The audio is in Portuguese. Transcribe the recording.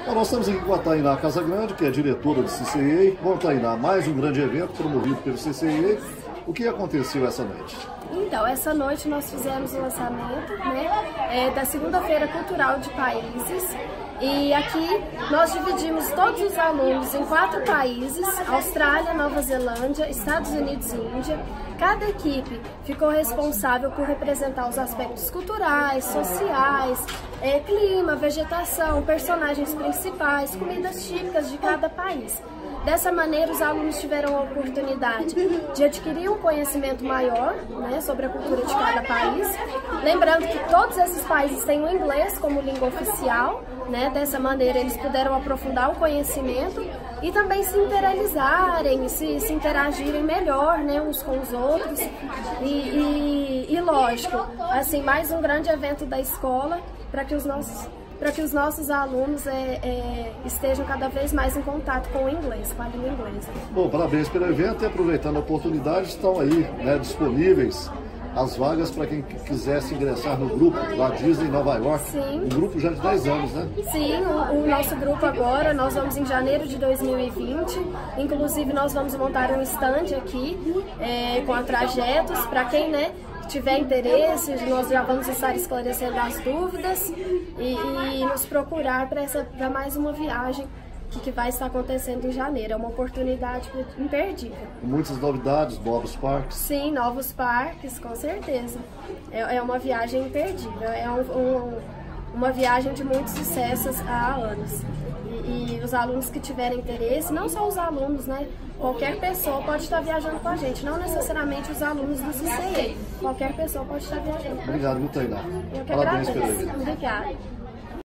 Bom, nós estamos aqui com a Tainá Casagrande, que é diretora do CCEA. Bom, Tainá, mais um grande evento promovido pelo CCEA. O que aconteceu essa noite? Então, essa noite nós fizemos o lançamento, da Segunda-feira Cultural de Países. E aqui nós dividimos todos os alunos em 4 países: Austrália, Nova Zelândia, Estados Unidos e Índia. Cada equipe ficou responsável por representar os aspectos culturais, sociais, clima, vegetação, personagens principais, comidas típicas de cada país. Dessa maneira, os alunos tiveram a oportunidade de adquirir um conhecimento maior, sobre a cultura de cada país. Lembrando que todos esses países têm o inglês como língua oficial, Dessa maneira, eles puderam aprofundar o conhecimento e também se interiorizarem, se interagirem melhor, uns com os outros. E lógico, assim, mais um grande evento da escola para que os nossos alunos estejam cada vez mais em contato com o inglês, com a língua inglesa. Bom, parabéns pelo evento e aproveitando a oportunidade, estão aí disponíveis as vagas para quem quisesse ingressar no grupo da Disney Nova York. Sim. Um grupo já de 10 anos, né? Sim, o nosso grupo agora, nós vamos em janeiro de 2020, inclusive nós vamos montar um stand aqui com trajetos para quem, tiver interesse. Nós já vamos estar esclarecendo as dúvidas e nos procurar para mais uma viagem que vai estar acontecendo em janeiro. É uma oportunidade imperdível. Muitas novidades, novos parques. Sim, novos parques, com certeza. É uma viagem imperdível, é uma viagem de muitos sucessos há anos. E os alunos que tiverem interesse, não só os alunos, qualquer pessoa pode estar viajando com a gente, não necessariamente os alunos do CCEA. Qualquer pessoa pode estar viajando com a gente. Obrigado, Tainá. Eu que Parabéns agradeço. pelo evento. Obrigada.